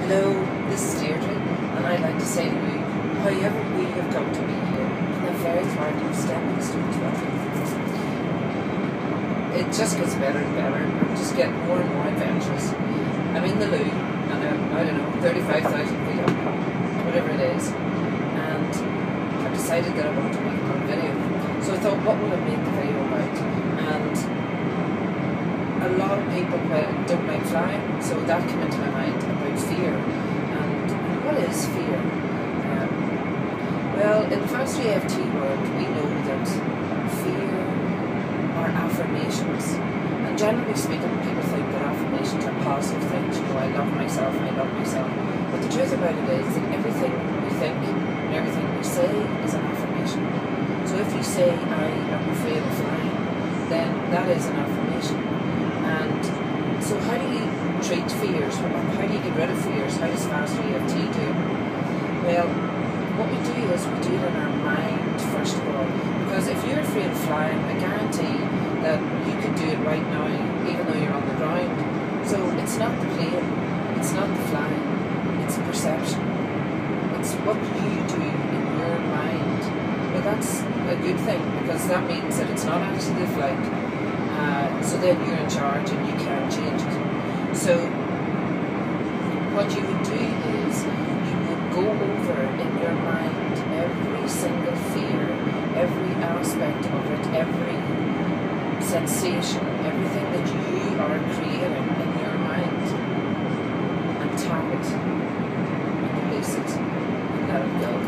Hello, this is Deirdre, and I'd like to say to you, however we have come to be here, in the very heart of stepping stones back. It just gets better and better. I'm just getting more and more adventurous. I'm in the loo, and I'm, I don't know, 35,000 feet up, whatever it is, and I've decided that I want to make a video. So I thought, what will I make the video about? And a lot of people don't like flying, so that came into my mind about fear. And what is fear? Well, in the fast EFT world, we know that fear are affirmations. And generally speaking, people think that affirmations are positive things. You know, I love myself, I love myself. But the truth about it is that everything we think and everything we say is an affirmation. So if you say, I am afraid of flying, then that is an affirmation. And so how do you treat fears? How do you get rid of fears? How does fast EFT do it? Well, what we do is we do it in our mind first of all. Because if you're afraid of flying, I guarantee that you could do it right now, even though you're on the ground. So it's not the plane, it's not the flying, it's perception. It's what you do in your mind. Well, that's a good thing, because that means that it's not actually the flight. So then you're in charge and you can't change it. So what you would do is you would go over in your mind every single fear, every aspect of it, every sensation, everything that you are creating in your mind, and tap it and release it and let it go.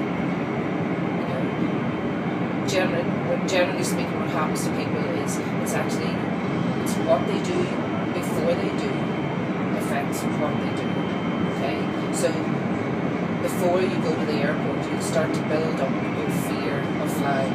Generally speaking, what happens to people is it's what they do before they do affects what they do. Okay, so before you go to the airport, you start to build up your fear of flying.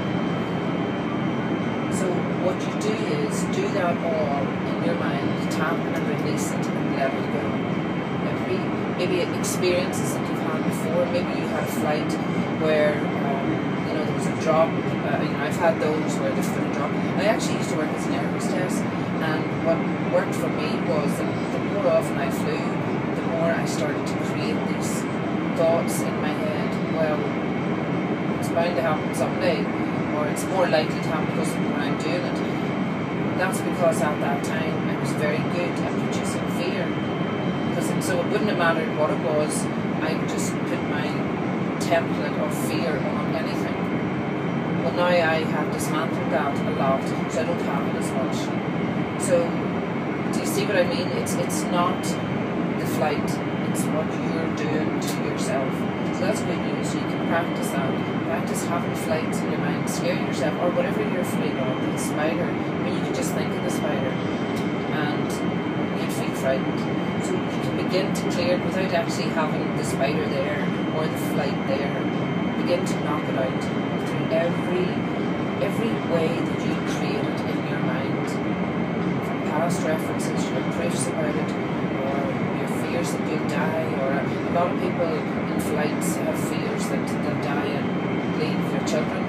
So what you do is do that all in your mind, tap and release it and let it go. Maybe experiences that you've had before. Maybe you had a flight where there was a drop. I've had those where there's been a drop. I actually used to work as an air hostess, and what worked for me was that the more often I flew, the more I started to create these thoughts in my head. Well, it's bound to happen someday, or it's more likely to happen because of when I'm doing it. That's because at that time I was very good at producing fear. So it wouldn't have mattered what it was, I would just put my template of fear on anything. Well, now I have dismantled that a lot, so I don't have it as much. So, do you see what I mean? It's not the flight, it's what you're doing to yourself. So that's good news. You can practice that. Practice having flights in your mind. Scare yourself, or whatever you're afraid of. The spider. I mean, you can just think of the spider, and you'd feel frightened. So you can begin to clear it without actually having the spider there or the flight there. Begin to knock it out through every way that you create it in your mind. From past references, your proofs about it, or your fears that you'll die, or a lot of people in flights have fears that they'll die and leave their children.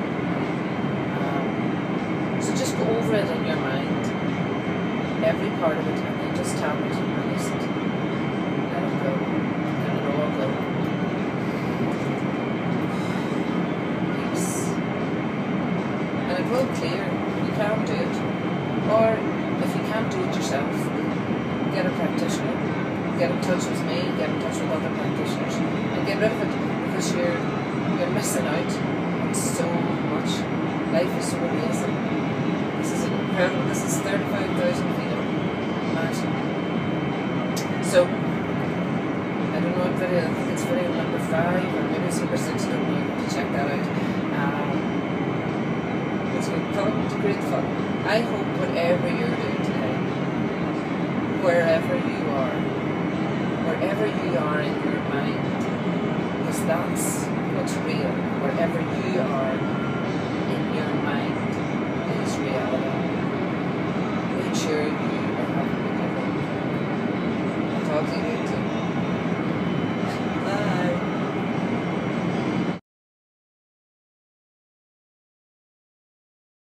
So just go over it in your mind, every part of it, and then just tap it and release it. Let it go. Let it all go. Peace. And it will clear. You can do it. Or if you can't do it yourself, get a practitioner. Get in touch with me, get in touch with other practitioners, and get rid of it, because you're missing out on so much. Life is so amazing. This is incredible. This is 35,000 feet up. Imagine. So, I don't know what video, I think it's video number 5, or maybe it's number 6, I don't know, you have to check that out. It's good fun, it's great fun. I hope whatever you're doing today, wherever you are in your mind, because that's what's real, wherever you are